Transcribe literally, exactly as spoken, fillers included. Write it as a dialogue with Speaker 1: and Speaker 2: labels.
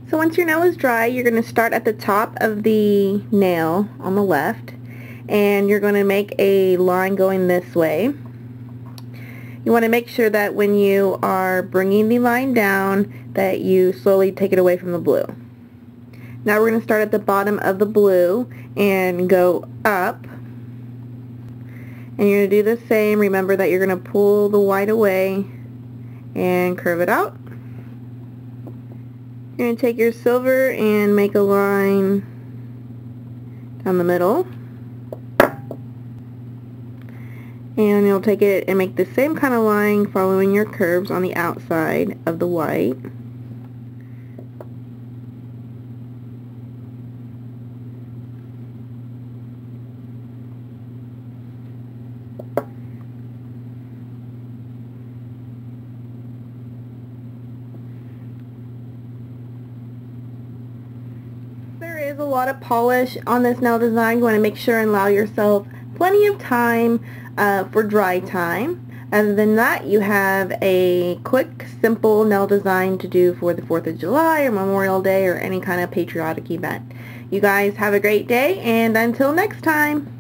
Speaker 1: So once your nail is dry, you're going to start at the top of the nail on the left, and you're going to make a line going this way. You want to make sure that when you are bringing the line down that you slowly take it away from the blue. Now we're going to start at the bottom of the blue and go up. And you're going to do the same. Remember that you're going to pull the white away and curve it out. You're going to take your silver and make a line down the middle. And you'll take it and make the same kind of line following your curves on the outside of the white. There is a lot of polish on this nail design. You want to make sure and allow yourself plenty of time uh, for dry time. Other than that, you have a quick, simple nail design to do for the fourth of July or Memorial Day or any kind of patriotic event. You guys have a great day, and until next time.